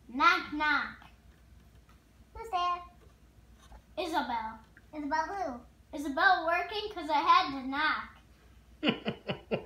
Knock, knock. Who's there? Isabel. Isabel who? Isabel working because I had to knock.